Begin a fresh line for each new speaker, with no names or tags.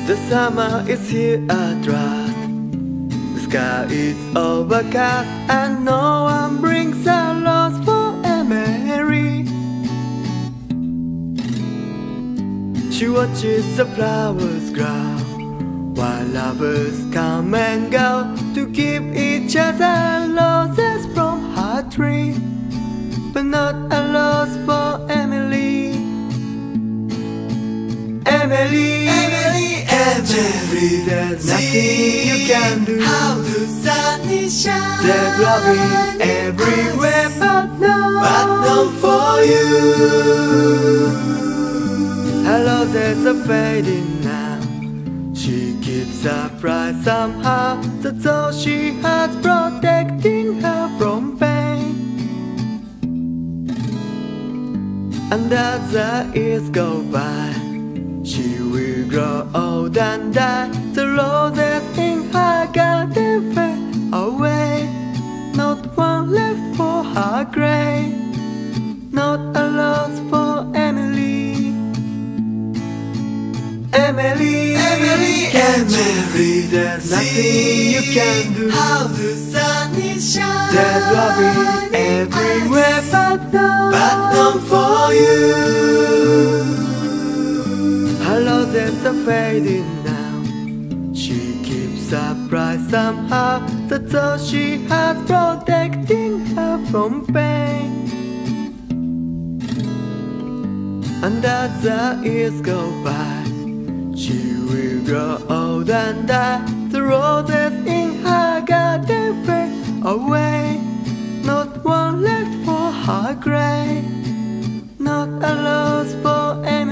The summer is here at last. The sky is overcast, and no one brings a rose for Emily. She watches the flowers grow, while lovers come and go to give each other roses from her tree, but not a rose for Emily. Emily, there's nothing you can do.
How the sun is shining.
There's loving everywhere, but not for you. Her roses are fading now. She keeps her pride somehow, that's all she has, protecting her from pain. And as the years go by, she will grow old and die. The roses in her garden fade away, not one left for her grave, not a rose for Emily. Emily, there's nothing you can do.
How the sun is shining.
There's loving everywhere, but
not for you.
Her roses are fading now. She keeps her pride somehow, that's all she has, protecting her from pain. And as the years go by, she will grow old and die. The roses in her garden fade away, not one left for her grave, not a rose for any.